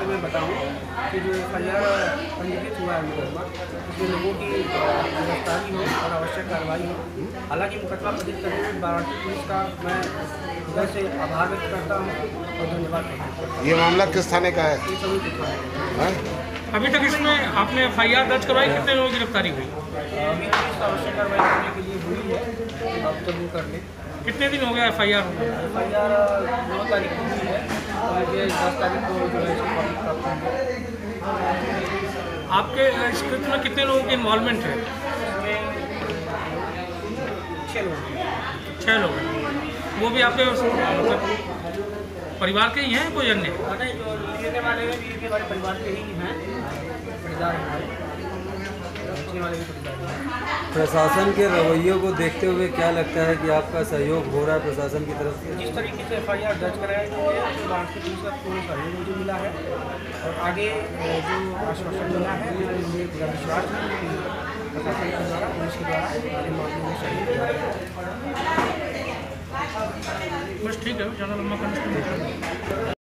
मैं बताऊँ कि जो FIR पंजीकृत हुआ है मुकदमा, उसमें लोगों की गिरफ्तारी हो और आवश्यक कार्रवाई हो। हालांकि मुकदमा पंजीकृत करने में वाराणसी पुलिस का मैं हृदय से आभार व्यक्त करता हूँ और धन्यवाद करता हूँ। ये मामला किस थाने का है? ये सभी कुछ अभी तक इसमें आपने FIR दर्ज करवाई, कितने लोगों की गिरफ्तारी हुई? अभी पुलिस आवश्यक कार्रवाई करने के लिए हुई है, अब जरूर कर लें। कितने दिन हो गया FIR? FIR 9 तारीख को हुई है और मुझे 10 तारीख को जो है इसकी कॉपी प्राप्त हुई है। आपके इस कृत्य में कितने लोगों की इन्वॉल्वमेंट है? इसमें 6 लोग हैं। 6 लोग हैं। वो भी आपके मतलब परिवार के ही हैं, कोई अन्य? नहीं, जो लेने वाले हैं भी हमारे परिवार के ही हैं, परिवार हमारे, बेचने वाले भी परिवार हैं। प्रशासन के रवैये को देखते हुए क्या लगता है कि आपका सहयोग हो रहा है प्रशासन की तरफ से? जिस तरीके से FIR दर्ज कराया गया है तो वाराणसी पुलिस का पूर्ण सहयोग मुझे मिला है और आगे जो आश्वासन मिला है मुझे पूरा विश्वास है कि प्रशासन के द्वारा, पुलिस के द्वारा हमारे मामले में सहयोग किया जाएगा। बस ठीक है, ज़्यादा लंबा करना।